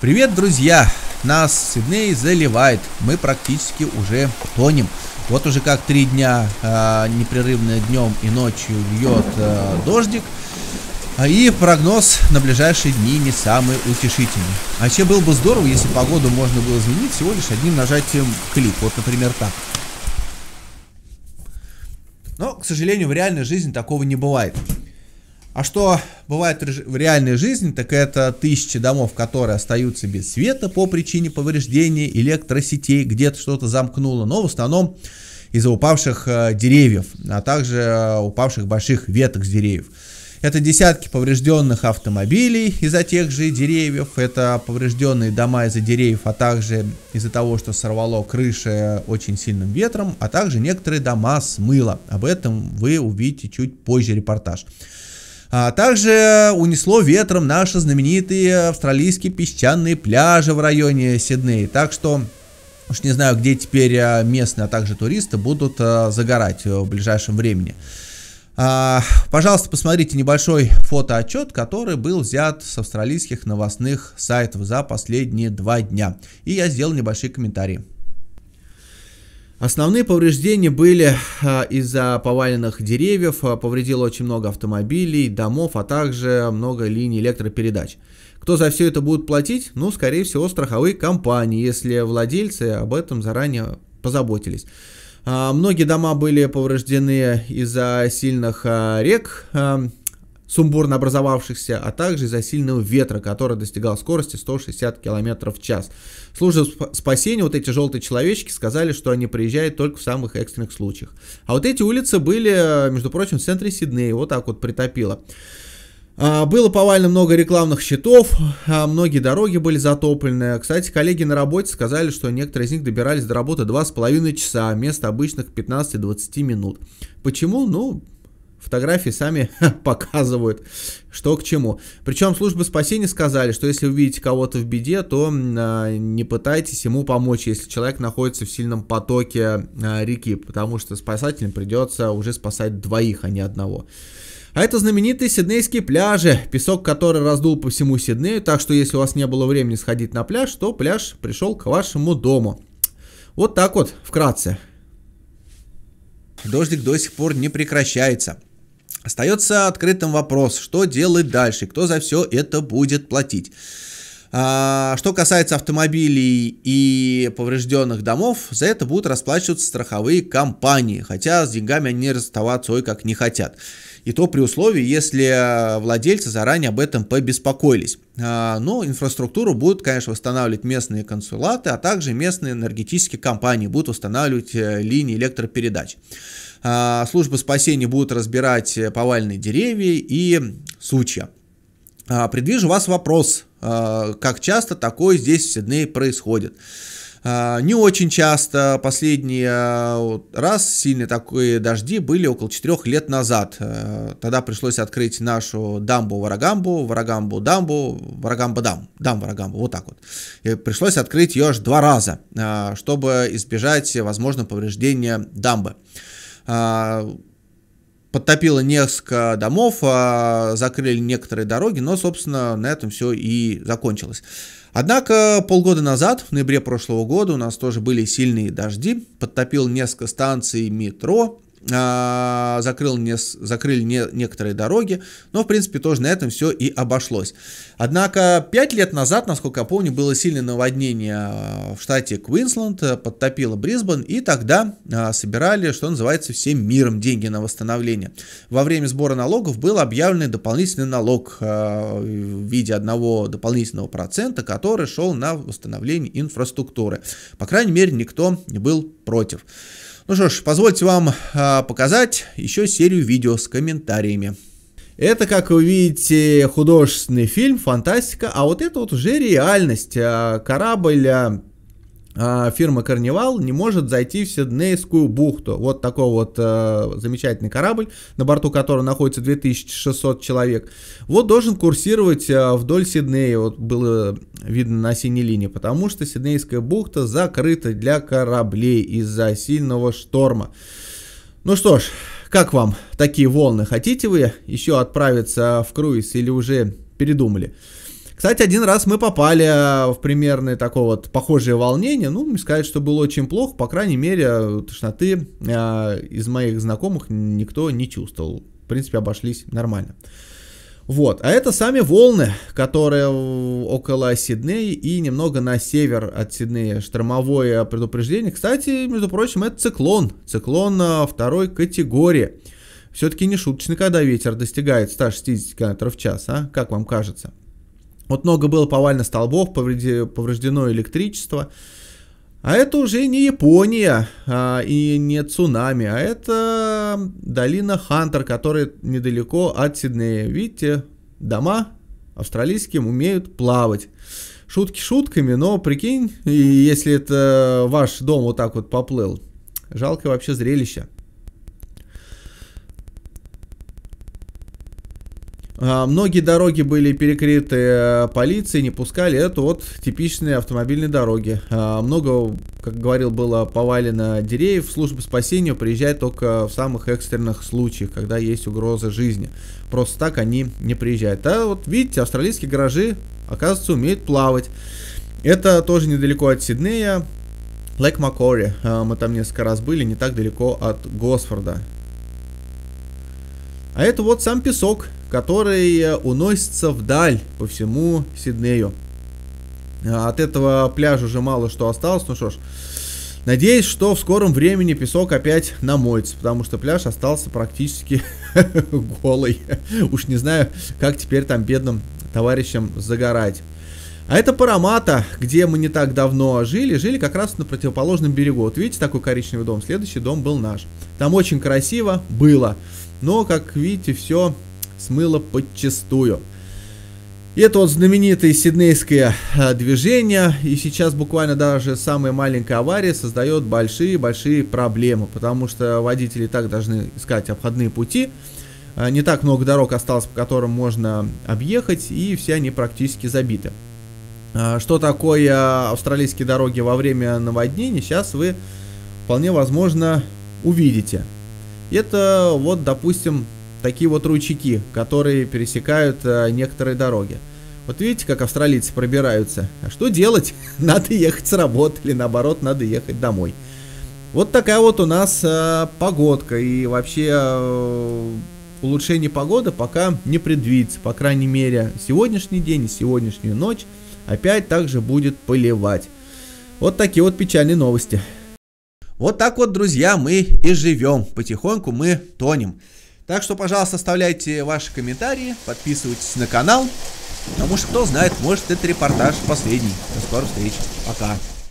Привет, друзья! Нас Сидней заливает, мы практически уже тонем. Вот уже как 3 дня непрерывно днем и ночью льет дождик. И прогноз на ближайшие дни не самый утешительный. А вообще было бы здорово, если погоду можно было изменить всего лишь одним нажатием клик. Вот, например, так. Но, к сожалению, в реальной жизни такого не бывает. А что бывает в реальной жизни, так это тысячи домов, которые остаются без света по причине повреждения электросетей, где-то что-то замкнуло, но в основном из-за упавших деревьев, а также упавших больших веток с деревьев. Это десятки поврежденных автомобилей из-за тех же деревьев, это поврежденные дома из-за деревьев, а также из-за того, что сорвало крыши очень сильным ветром, а также некоторые дома смыло. Об этом вы увидите чуть позже репортаж. А также унесло ветром наши знаменитые австралийские песчаные пляжи в районе Сиднея. Так что уж не знаю, где теперь местные, а также туристы будут загорать в ближайшем времени. Пожалуйста, посмотрите небольшой фотоотчет, который был взят с австралийских новостных сайтов за последние 2 дня. И я сделал небольшие комментарии. Основные повреждения были из-за поваленных деревьев, повредило очень много автомобилей, домов, а также много линий электропередач. Кто за все это будет платить? Ну, скорее всего, страховые компании, если владельцы об этом заранее позаботились. Многие дома были повреждены из-за сильных рек, сумбурно образовавшихся, а также из-за сильного ветра, который достигал скорости 160 км в час. Служба спасения, вот эти желтые человечки, сказали, что они приезжают только в самых экстренных случаях. А вот эти улицы были, между прочим, в центре Сиднея, вот так вот притопило. Было повалено много рекламных щитов, многие дороги были затоплены. Кстати, коллеги на работе сказали, что некоторые из них добирались до работы 2,5 часа, вместо обычных 15-20 минут. Почему? Ну, фотографии сами показывают, что к чему. Причем службы спасения сказали, что если увидите кого-то в беде, то не пытайтесь ему помочь, если человек находится в сильном потоке реки, потому что спасателям придется уже спасать 2, а не 1. А это знаменитые сиднейские пляжи, песок, который раздул по всему Сиднею, так что если у вас не было времени сходить на пляж, то пляж пришел к вашему дому. Вот так вот, вкратце. Дождик до сих пор не прекращается. Остается открытым вопрос, что делать дальше, кто за все это будет платить. Что касается автомобилей и поврежденных домов, за это будут расплачиваться страховые компании, хотя с деньгами они расставаться ой как не хотят. И то при условии, если владельцы заранее об этом побеспокоились. Но инфраструктуру будут, конечно, восстанавливать местные консулаты, а также местные энергетические компании будут устанавливать линии электропередач. Службы спасения будут разбирать поваленные деревья и сучья. Предвижу вас вопрос, как часто такое здесь в Сиднее происходит. Не очень часто. Последний раз сильные такие дожди были около 4 лет назад. Тогда пришлось открыть нашу дамбу Варагамбу, Варагамбу-дамбу, Варагамба-дам, вот так вот. И пришлось открыть ее аж 2 раза, чтобы избежать возможного повреждения дамбы. Подтопило несколько домов, закрыли некоторые дороги, но, собственно, на этом все и закончилось. Однако полгода назад, в ноябре прошлого года, у нас тоже были сильные дожди, подтопил несколько станций метро, закрыли некоторые дороги, но в принципе тоже на этом все и обошлось. Однако 5 лет назад, насколько я помню, было сильное наводнение в штате Квинсленд, подтопило Брисбен, и тогда собирали, что называется, всем миром деньги на восстановление. Во время сбора налогов был объявлен дополнительный налог в виде 1 дополнительного процента, который шел на восстановление инфраструктуры. По крайней мере, никто не был против. Ну что ж, позвольте вам показать еще серию видео с комментариями. Это, как вы видите, художественный фильм, фантастика, а вот это вот уже реальность. Корабль фирмы Карнивал не может зайти в Сиднейскую бухту. Вот такой вот замечательный корабль, на борту которого находится 2600 человек. Вот должен курсировать вдоль Сиднея, вот было видно на синей линии, потому что Сиднейская бухта закрыта для кораблей из-за сильного шторма. Ну что ж, как вам такие волны? Хотите вы еще отправиться в круиз или уже передумали? Кстати, один раз мы попали в примерное такое вот похожее волнение. Ну, не сказать, что было очень плохо, по крайней мере, тошноты из моих знакомых никто не чувствовал. В принципе, обошлись нормально. Вот, а это сами волны, которые около Сиднея и немного на север от Сиднея. Штормовое предупреждение. Кстати, между прочим, это циклон. Циклон второй категории. Все-таки не шуточно, когда ветер достигает 160 км в час, а? Как вам кажется? Вот много было повалено столбов, повреждено электричество. А это уже не Япония и не цунами, а это долина Хантер, которая недалеко от Сиднея. Видите, дома австралийские умеют плавать. Шутки шутками, но прикинь, если это ваш дом вот так вот поплыл. Жалкое вообще зрелище. Многие дороги были перекрыты полицией, не пускали. Это вот типичные автомобильные дороги. Много, как говорил, было повалено деревьев. Служба спасения приезжает только в самых экстренных случаях, когда есть угроза жизни. Просто так они не приезжают. А вот видите, австралийские гаражи, оказывается, умеют плавать. Это тоже недалеко от Сиднея. Лейк Маккори. Мы там несколько раз были, не так далеко от Госфорда. А это вот сам песок, который уносится вдаль по всему Сиднею. От этого пляжа уже мало что осталось. Ну что ж, надеюсь, что в скором времени песок опять намоется, потому что пляж остался практически голый. Уж не знаю, как теперь там бедным товарищам загорать. А это Парамата, где мы не так давно жили. Жили как раз на противоположном берегу. Вот видите, такой коричневый дом. Следующий дом был наш. Там очень красиво было. Но, как видите, все смыло подчистую. И это вот знаменитое сиднейское движение. И сейчас буквально даже самая маленькая авария создает большие-большие проблемы. Потому что водители и так должны искать обходные пути. Не так много дорог осталось, по которым можно объехать. И все они практически забиты. Что такое австралийские дороги во время наводнений, сейчас вы вполне возможно увидите. Это вот, допустим, такие вот ручейки, которые пересекают некоторые дороги. Вот видите, как австралийцы пробираются. А что делать? Надо ехать с работы или наоборот, надо ехать домой. Вот такая вот у нас погодка. И вообще улучшение погоды пока не предвидится. По крайней мере, сегодняшний день и сегодняшнюю ночь опять также будет поливать. Вот такие вот печальные новости. Вот так вот, друзья, мы и живем. Потихоньку мы тонем. Так что, пожалуйста, оставляйте ваши комментарии, подписывайтесь на канал. Потому что, кто знает, может, это репортаж последний. До скорых встреч. Пока.